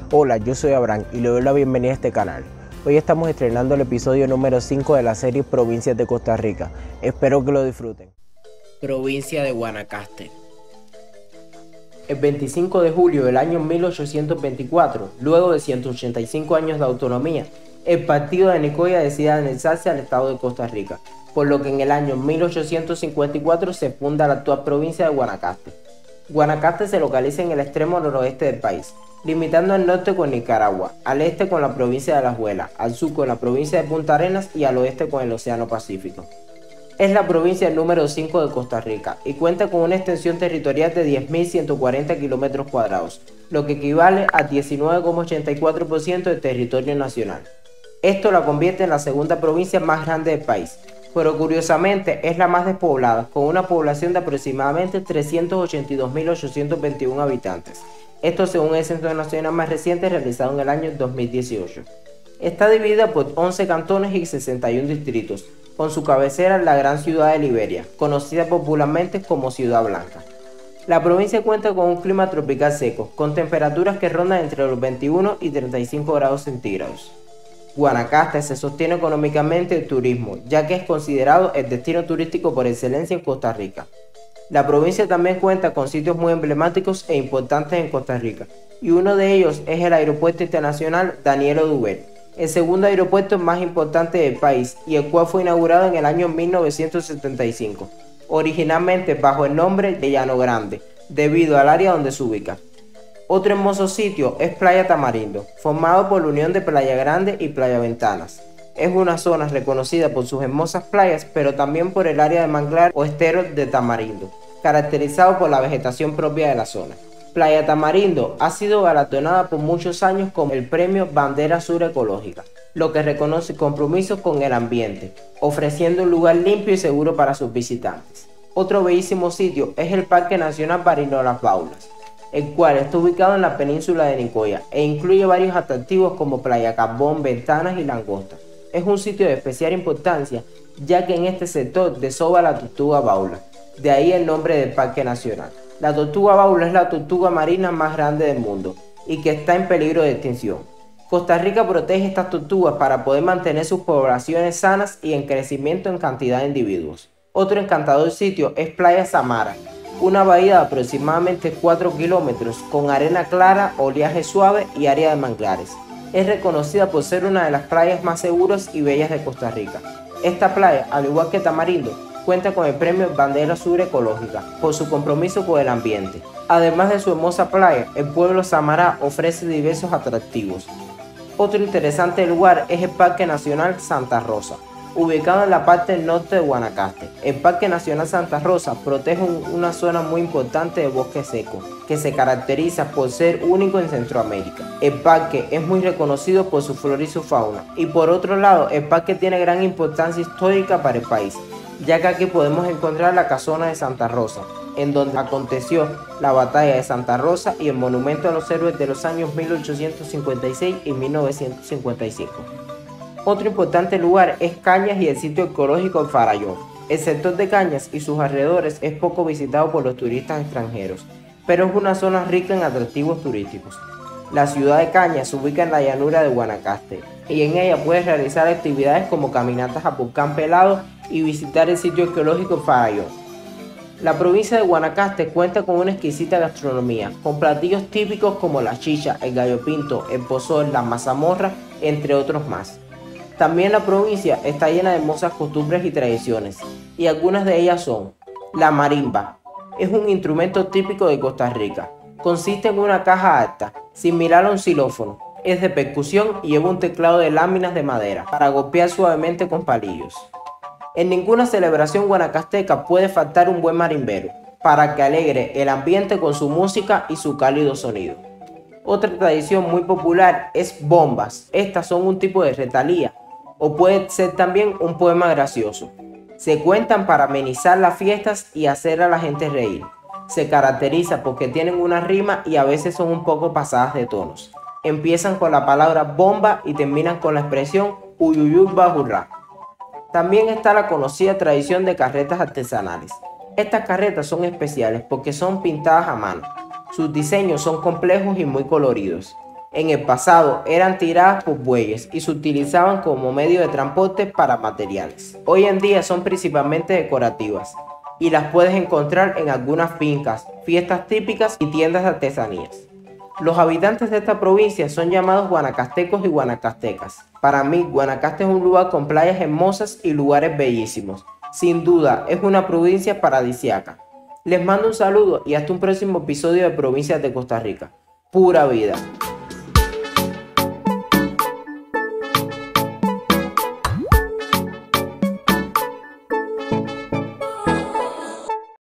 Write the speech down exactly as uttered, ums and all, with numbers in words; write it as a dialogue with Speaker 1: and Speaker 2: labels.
Speaker 1: Hola, yo soy Abraham y le doy la bienvenida a este canal. Hoy estamos estrenando el episodio número cinco de la serie Provincias de Costa Rica. Espero que lo disfruten. Provincia de Guanacaste. El veinticinco de julio del año mil ochocientos veinticuatro, luego de ciento ochenta y cinco años de autonomía, el partido de Nicoya decide anexarse al estado de Costa Rica, por lo que en el año mil ochocientos cincuenta y cuatro se funda la actual provincia de Guanacaste. Guanacaste se localiza en el extremo noroeste del país, limitando al norte con Nicaragua, al este con la provincia de Alajuela, al sur con la provincia de Punta Arenas y al oeste con el Océano Pacífico. Es la provincia número cinco de Costa Rica y cuenta con una extensión territorial de diez mil ciento cuarenta kilómetros cuadrados, lo que equivale a diecinueve coma ochenta y cuatro por ciento del territorio nacional. Esto la convierte en la segunda provincia más grande del país, pero curiosamente es la más despoblada, con una población de aproximadamente trescientos ochenta y dos mil ochocientos veintiuno habitantes. Esto según el Censo Nacional más reciente realizado en el año dos mil dieciocho. Está dividida por once cantones y sesenta y uno distritos, con su cabecera la gran ciudad de Liberia, conocida popularmente como Ciudad Blanca. La provincia cuenta con un clima tropical seco, con temperaturas que rondan entre los veintiuno y treinta y cinco grados centígrados. Guanacaste se sostiene económicamente el turismo, ya que es considerado el destino turístico por excelencia en Costa Rica. La provincia también cuenta con sitios muy emblemáticos e importantes en Costa Rica, y uno de ellos es el Aeropuerto Internacional Daniel Oduber, el segundo aeropuerto más importante del país y el cual fue inaugurado en el año mil novecientos setenta y cinco, originalmente bajo el nombre de Llano Grande, debido al área donde se ubica. Otro hermoso sitio es Playa Tamarindo, formado por la unión de Playa Grande y Playa Ventanas. Es una zona reconocida por sus hermosas playas, pero también por el área de manglar o estero de Tamarindo, caracterizado por la vegetación propia de la zona. Playa Tamarindo ha sido galardonada por muchos años con el premio Bandera Sur Ecológica, lo que reconoce compromisos con el ambiente, ofreciendo un lugar limpio y seguro para sus visitantes. Otro bellísimo sitio es el Parque Nacional Barino Las Baulas, el cual está ubicado en la península de Nicoya e incluye varios atractivos como Playa Carbón, Ventanas y Langosta. Es un sitio de especial importancia, ya que en este sector desova la tortuga baula, de ahí el nombre del Parque Nacional. La tortuga baula es la tortuga marina más grande del mundo y que está en peligro de extinción. Costa Rica protege estas tortugas para poder mantener sus poblaciones sanas y en crecimiento en cantidad de individuos. Otro encantador sitio es Playa Samara, una bahía de aproximadamente cuatro kilómetros con arena clara, oleaje suave y área de manglares. Es reconocida por ser una de las playas más seguras y bellas de Costa Rica. Esta playa, al igual que Tamarindo, cuenta con el premio Bandera Sur Ecológica por su compromiso con el ambiente. Además de su hermosa playa, el pueblo Samará ofrece diversos atractivos. Otro interesante lugar es el Parque Nacional Santa Rosa, ubicado en la parte norte de Guanacaste. El Parque Nacional Santa Rosa protege un, una zona muy importante de bosque seco, que se caracteriza por ser único en Centroamérica. El parque es muy reconocido por su flora y su fauna, y por otro lado, el parque tiene gran importancia histórica para el país, ya que aquí podemos encontrar la casona de Santa Rosa, en donde aconteció la batalla de Santa Rosa y el monumento a los héroes de los años mil ochocientos cincuenta y seis y mil novecientos cincuenta y cinco. Otro importante lugar es Cañas y el sitio arqueológico El Farallón. El sector de Cañas y sus alrededores es poco visitado por los turistas extranjeros, pero es una zona rica en atractivos turísticos. La ciudad de Cañas se ubica en la llanura de Guanacaste y en ella puedes realizar actividades como caminatas a volcán pelado y visitar el sitio arqueológico El Farallón. La provincia de Guanacaste cuenta con una exquisita gastronomía, con platillos típicos como la chicha, el gallo pinto, el pozol, la mazamorra, entre otros más. También la provincia está llena de hermosas costumbres y tradiciones, y algunas de ellas son: la marimba. Es un instrumento típico de Costa Rica. Consiste en una caja alta, similar a un xilófono. Es de percusión y lleva un teclado de láminas de madera para golpear suavemente con palillos. En ninguna celebración guanacasteca puede faltar un buen marimbero, para que alegre el ambiente con su música y su cálido sonido. Otra tradición muy popular es bombas. Estas son un tipo de retalía, o puede ser también un poema gracioso. Se cuentan para amenizar las fiestas y hacer a la gente reír. Se caracteriza porque tienen una rima y a veces son un poco pasadas de tonos. Empiezan con la palabra bomba y terminan con la expresión uyuyuy bajurrá. También está la conocida tradición de carretas artesanales. Estas carretas son especiales porque son pintadas a mano. Sus diseños son complejos y muy coloridos. En el pasado eran tiradas por bueyes y se utilizaban como medio de transporte para materiales. Hoy en día son principalmente decorativas y las puedes encontrar en algunas fincas, fiestas típicas y tiendas de artesanías. Los habitantes de esta provincia son llamados guanacastecos y guanacastecas. Para mí, Guanacaste es un lugar con playas hermosas y lugares bellísimos. Sin duda, es una provincia paradisíaca. Les mando un saludo y hasta un próximo episodio de Provincias de Costa Rica. Pura vida.